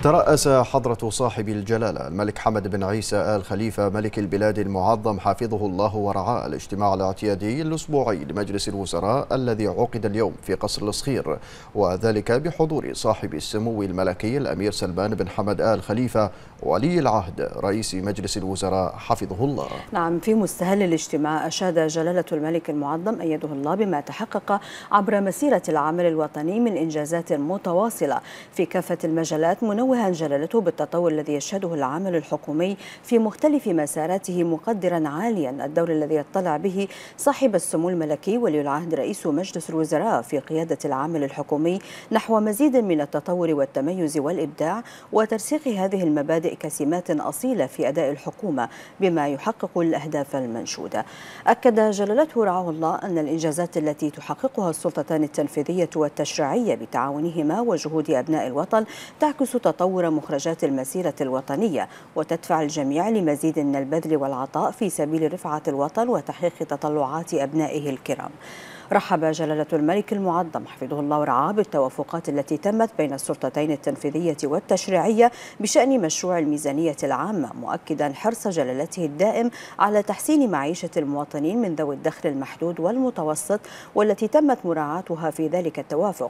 ترأس حضرة صاحب الجلالة الملك حمد بن عيسى آل خليفة ملك البلاد المعظم حفظه الله ورعاه الاجتماع الاعتيادي الأسبوعي لمجلس الوزراء الذي عقد اليوم في قصر الصخير، وذلك بحضور صاحب السمو الملكي الأمير سلمان بن حمد آل خليفة ولي العهد رئيس مجلس الوزراء حفظه الله. نعم، في مستهل الاجتماع أشاد جلالة الملك المعظم أيده الله بما تحقق عبر مسيرة العمل الوطني من إنجازات متواصلة في كافة المجالات، منوها جلالته بالتطور الذي يشهده العمل الحكومي في مختلف مساراته، مقدرا عاليا الدور الذي يطلع به صاحب السمو الملكي ولي العهد رئيس مجلس الوزراء في قيادة العمل الحكومي نحو مزيد من التطور والتميز والإبداع، وترسيخ هذه المبادئ كسمات أصيلة في أداء الحكومة بما يحقق الأهداف المنشودة. أكد جلالته رعاه الله أن الإنجازات التي تحققها السلطتان التنفيذية والتشريعية بتعاونهما وجهود أبناء الوطن تعكس تطور مخرجات المسيرة الوطنية، وتدفع الجميع لمزيد من البذل والعطاء في سبيل رفعة الوطن وتحقيق تطلعات أبنائه الكرام. رحب جلالة الملك المعظم حفظه الله ورعاه بالتوافقات التي تمت بين السلطتين التنفيذية والتشريعية بشأن مشروع الميزانية العامة، مؤكدا حرص جلالته الدائم على تحسين معيشة المواطنين من ذوي الدخل المحدود والمتوسط، والتي تمت مراعاتها في ذلك التوافق.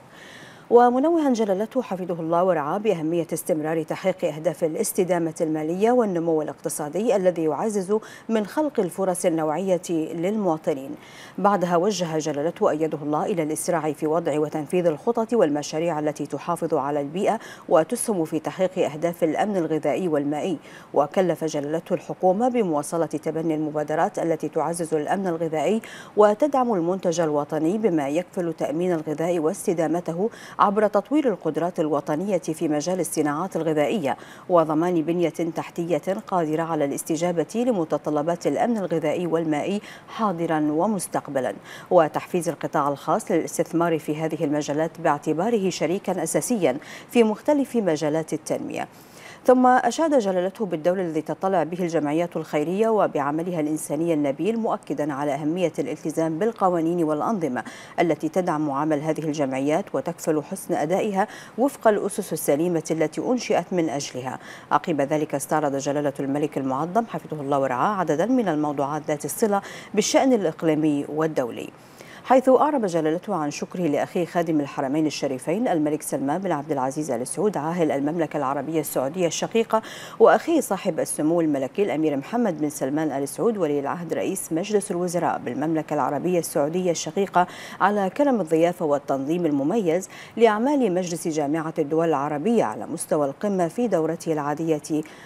ومنوها جلالته حفظه الله ورعاه بأهمية استمرار تحقيق أهداف الاستدامة المالية والنمو الاقتصادي الذي يعزز من خلق الفرص النوعية للمواطنين. بعدها وجه جلالته أيده الله إلى الإسراع في وضع وتنفيذ الخطط والمشاريع التي تحافظ على البيئة وتسهم في تحقيق أهداف الأمن الغذائي والمائي، وكلف جلالته الحكومة بمواصلة تبني المبادرات التي تعزز الأمن الغذائي وتدعم المنتج الوطني بما يكفل تأمين الغذاء واستدامته عبر تطوير القدرات الوطنية في مجال الصناعات الغذائية وضمان بنية تحتية قادرة على الاستجابة لمتطلبات الأمن الغذائي والمائي حاضرا ومستقبلا، وتحفيز القطاع الخاص للاستثمار في هذه المجالات باعتباره شريكا أساسيا في مختلف مجالات التنمية. ثم أشاد جلالته بالدور الذي تطلع به الجمعيات الخيرية وبعملها الإنساني النبيل، مؤكدا على أهمية الالتزام بالقوانين والأنظمة التي تدعم عمل هذه الجمعيات وتكفل حسن أدائها وفق الأسس السليمة التي أنشئت من أجلها. عقب ذلك استعرض جلالة الملك المعظم حفظه الله ورعاه عددا من الموضوعات ذات الصلة بالشأن الإقليمي والدولي، حيث أعرب جلالته عن شكره لأخيه خادم الحرمين الشريفين الملك سلمان بن عبد العزيز آل سعود عاهل المملكة العربية السعودية الشقيقة، وأخيه صاحب السمو الملكي الأمير محمد بن سلمان آل سعود ولي العهد رئيس مجلس الوزراء بالمملكة العربية السعودية الشقيقة على كرم الضيافة والتنظيم المميز لأعمال مجلس جامعة الدول العربية على مستوى القمة في دورته العادية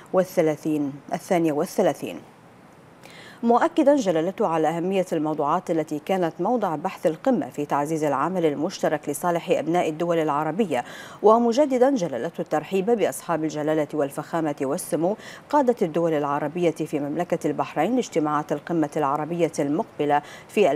الثانية والثلاثين، مؤكدا جلالته على أهمية الموضوعات التي كانت موضع بحث القمة في تعزيز العمل المشترك لصالح أبناء الدول العربية، ومجددا جلالته الترحيب بأصحاب الجلالة والفخامة والسمو قادة الدول العربية في مملكة البحرين لاجتماعات القمة العربية المقبلة في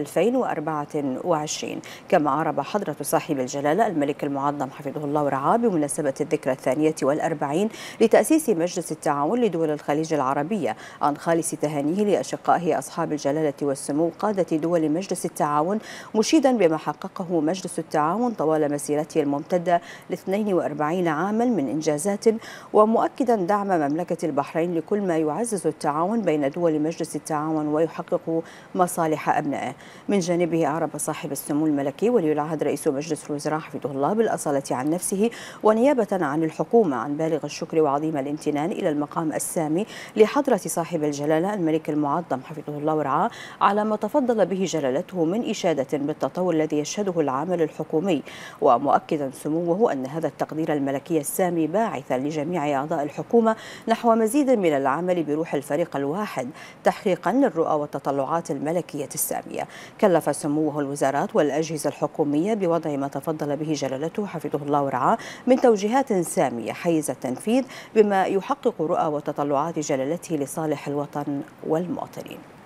2024. كما أعرب حضرة صاحب الجلالة الملك المعظم حفظه الله ورعاه بمناسبة الذكرى 42 لتأسيس مجلس التعاون لدول الخليج العربية عن خالص تهانيه لأشقاء أصحاب الجلالة والسمو قادة دول مجلس التعاون، مشيدا بما حققه مجلس التعاون طوال مسيرته الممتدة ل 42 عاما من إنجازات، ومؤكدا دعم مملكة البحرين لكل ما يعزز التعاون بين دول مجلس التعاون ويحقق مصالح أبنائه. من جانبه أعرب صاحب السمو الملكي ولي العهد رئيس مجلس الوزراء حفظه الله بالأصالة عن نفسه ونيابة عن الحكومة عن بالغ الشكر وعظيم الامتنان إلى المقام السامي لحضرة صاحب الجلالة الملك المعظم حفظه الله ورعاه على ما تفضل به جلالته من إشادة بالتطور الذي يشهده العمل الحكومي، ومؤكدا سموه أن هذا التقدير الملكي السامي باعثا لجميع أعضاء الحكومة نحو مزيد من العمل بروح الفريق الواحد تحقيقا للرؤى والتطلعات الملكية السامية. كلف سموه الوزارات والأجهزة الحكومية بوضع ما تفضل به جلالته حفظه الله ورعاه من توجيهات سامية حيز التنفيذ بما يحقق رؤى وتطلعات جلالته لصالح الوطن والمواطنين.